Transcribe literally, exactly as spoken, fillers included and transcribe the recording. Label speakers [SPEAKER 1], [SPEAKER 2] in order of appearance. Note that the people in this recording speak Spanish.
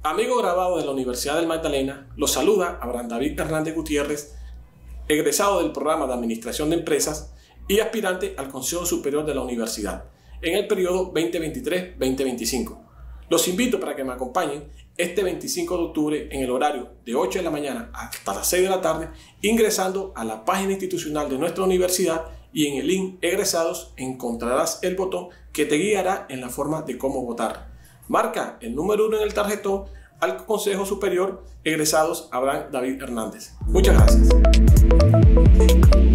[SPEAKER 1] Amigo graduado de la Universidad del Magdalena, los saluda Abraham David Hernández Gutiérrez, egresado del programa de Administración de Empresas y aspirante al Consejo Superior de la Universidad en el periodo veinte veintitrés veinte veinticinco. Los invito para que me acompañen este veinticinco de octubre en el horario de ocho de la mañana hasta las seis de la tarde, ingresando a la página institucional de nuestra universidad, y en el link Egresados encontrarás el botón que te guiará en la forma de cómo votar. Marca el número uno en el tarjetón al Consejo Superior Egresados Abraham David Hernández. Muchas gracias.